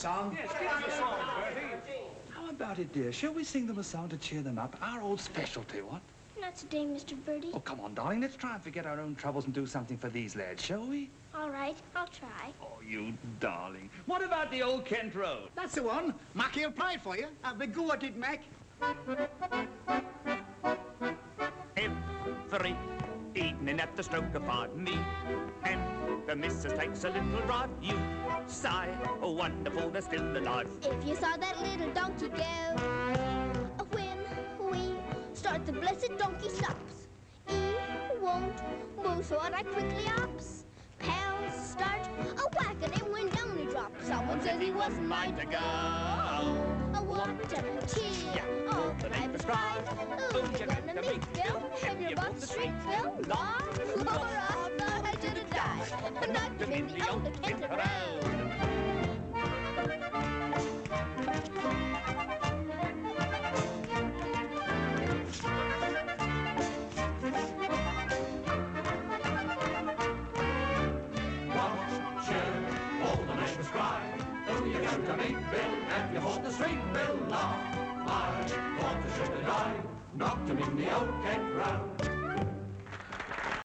song? Yes, give us a song, Bertie. How about it, dear? Shall we sing them a song to cheer them up? Our old specialty, what? Not today, Mr. Birdie. Oh, come on, darling. Let's try and forget our own troubles and do something for these lads, shall we? All right, I'll try. Oh, you darling. What about the old Kent Road? That's the one. Mackie will play it for you. Have a go at it, Mac. Every evening at the stroke of 5 me and the missus takes a little drive. You sigh, oh wonderful, they're still alive. If you saw that little donkey go, when we start, the blessed donkey stops. He won't move, so I quickly ops. Pals start a whacking him when down he drops. Someone says he wasn't mine to go. What a tea! Oh, the neighbors cried. Oh, you're gonna meet Bill. Have your butt street, Bill. Lord, I thought I should have died. Knocked him in the old Kent Road. To meet Bill, and you hold the street, Bill, law. I thought I should have died, knocked him in the old Kent Road.